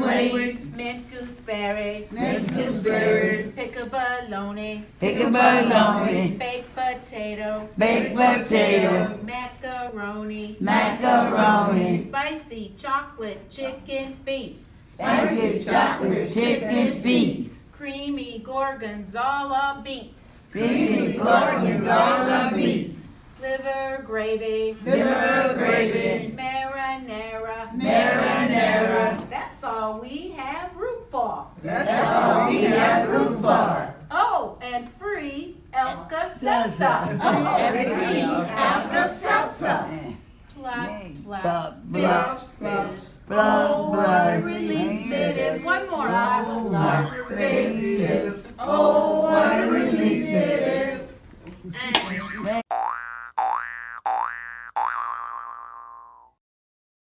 grapes, mint gooseberry, mint gooseberry, pickaballonie, pickaballonie, baked potato, baked potato, macaroni, macaroni, spicy chocolate chicken feet, spicy chocolate chicken feet, creamy gorgonzola beet, creamy gorgonzola beets, liver gravy, marinara, marinara. That's all we have room for. That's all we have room for. Oh, and free Alka-Seltzer. Free Alka-Seltzer. Plop, plop, Plop, fish, plop, fish. plop, Oh, what a relief it is. One more. Plop, plop, fish, fish. Oh,